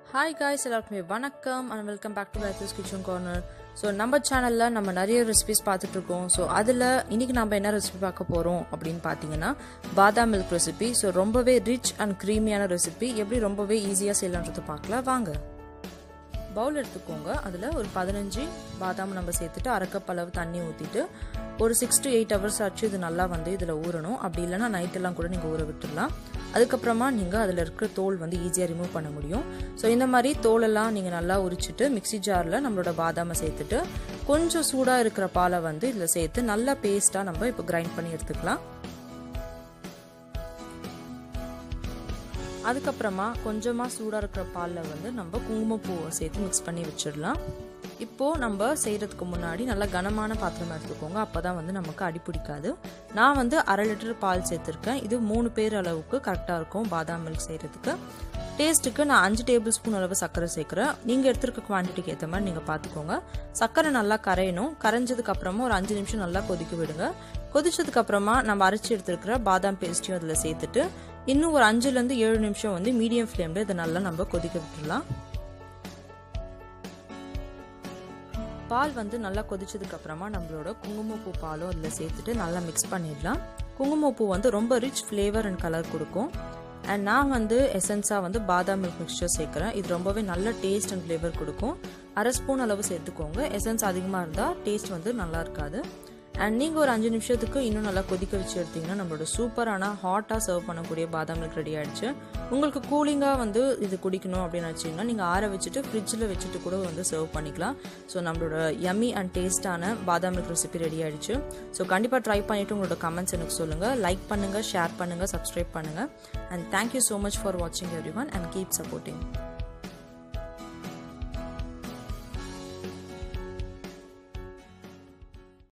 Hi guys, எல்லாருக்குமே வணக்கம் and welcome back to Gai3's Kitchen Corner. So நம்ம சேனல்ல நம்ம நிறைய ரெசிபீஸ் பார்த்துட்டு இருக்கோம். ஸோ அதில் இன்னைக்கு நம்ம என்ன ரெசிபி பார்க்க போகிறோம் அப்படின்னு பார்த்தீங்கன்னா பாதாம் மில்க் ரெசிபி. ஸோ ரொம்பவே ரிச் அண்ட் க்ரீமியான ரெசிபி எப்படி ரொம்பவே ஈஸியாக செய்யலான்றது பார்க்கலாம் வாங்க. பவுல் எடுத்துக்கோங்க. அதில் ஒரு 15 பாதாம் நம்ம சேர்த்துட்டு அரை கப் அளவு தண்ணி ஊற்றிட்டு ஒரு 6 to 8 hours ஆச்சு இது நல்லா வந்து இதில் ஊறணும். அப்படி இல்லைனா நைட்டெல்லாம் கூட நீங்கள் ஊற விட்டுடலாம். அதுக்கப்புறமா நீங்கள் அதில் இருக்கிற தோல் வந்து ஈஸியாக ரிமூவ் பண்ண முடியும். ஸோ இந்த மாதிரி தோலெல்லாம் நீங்கள் நல்லா உரிச்சிட்டு மிக்சி ஜாரில் நம்மளோட பாதாமை சேர்த்துட்டு கொஞ்சம் சூடாக இருக்கிற பாலை வந்து இதில் சேர்த்து நல்லா பேஸ்ட்டாக நம்ம இப்போ கிரைண்ட் பண்ணி எடுத்துக்கலாம். அதுக்கப்புறமா கொஞ்சமாக சூடாக இருக்கிற பாலில் வந்து நம்ம குங்குமப்பூவை சேர்த்து மிக்ஸ் பண்ணி வச்சிடலாம். இப்போது நம்ம செய்கிறதுக்கு முன்னாடி நல்லா கனமான பாத்திரமாக எடுத்துக்கோங்க. அப்போ தான் வந்து நமக்கு அடி பிடிக்காது. நான் வந்து 1/2 லிட்டர் பால் சேர்த்துருக்கேன். இது 3 பேர் அளவுக்கு கரெக்டாக இருக்கும் பாதாம் மில்க் செய்கிறதுக்கு. டேஸ்ட்டுக்கு நான் 5 டேபிள் ஸ்பூன் அளவு சர்க்கரை சேர்க்குறேன். நீங்கள் எடுத்துருக்க குவான்டிட்டிக்கு ஏற்ற மாதிரி நீங்கள் பார்த்துக்கோங்க. சர்க்கரை நல்லா கரையணும். கரைஞ்சதுக்கு அப்புறமா ஒரு 5 நிமிஷம் நல்லா கொதிக்க விடுங்க. கொதிச்சதுக்கு அப்புறமா நம்ம அரைச்சி எடுத்துருக்கிற பாதாம் பேஸ்ட்டையும் அதில் சேர்த்துட்டு இன்னும் ஒரு 5லேருந்து 7 நிமிஷம் வந்து மீடியம் ஃப்ளேமில் இதை நல்லா நம்ம கொதிக்க விட்டுடலாம். பால் வந்து நல்லா கொதிச்சதுக்கு அப்புறமா நம்மளோட குங்குமப்பூ பாலும் அதில் சேர்த்துட்டு நல்லா மிக்ஸ் பண்ணிடலாம். குங்குமப்பூ வந்து ரொம்ப ரிச் ஃப்ளேவர் அண்ட் கலர் கொடுக்கும். அண்ட் நான் வந்து எசன்ஸாக வந்து பாதாம் மில்க் மிக்சர் சேர்க்குறேன். இது ரொம்பவே நல்ல டேஸ்ட் அண்ட் ஃப்ளேவர் கொடுக்கும். 1/2 ஸ்பூன் அளவு சேர்த்துக்கோங்க. எசன்ஸ் அதிகமாக இருந்தால் டேஸ்ட் வந்து நல்லா இருக்காது. அண்ட் நீங்கள் ஒரு 5 நிமிஷத்துக்கு இன்னும் நல்லா கொதிக்க வச்சு எடுத்திங்கன்னா நம்மளோட சூப்பரான ஹாட்டாக சர்வ் பண்ணக்கூடிய பாதாம் மில்க் ரெடி ஆகிடுச்சு. உங்களுக்கு கூலிங்காக வந்து இது குடிக்கணும் அப்படின்னு வச்சிங்கன்னா நீங்கள் ஆற வச்சுட்டு ஃப்ரிட்ஜில் வச்சுட்டு கூட வந்து சர்வ் பண்ணிக்கலாம். ஸோ நம்மளோட யம்மி அண்ட் டேஸ்டான பாதாம் மில்க் ரெசிபி ரெடி ஆகிடுச்சு. ஸோ கண்டிப்பாக ட்ரை பண்ணிவிட்டு உங்களோட கமெண்ட்ஸ் எனக்கு சொல்லுங்கள். லைக் பண்ணுங்கள், ஷேர் பண்ணுங்கள், சப்ஸ்கிரைப் பண்ணுங்கள். And thank you so much for வாட்சிங் எவ்ரிவன் அண்ட் கீப் சப்போர்ட்டிங்.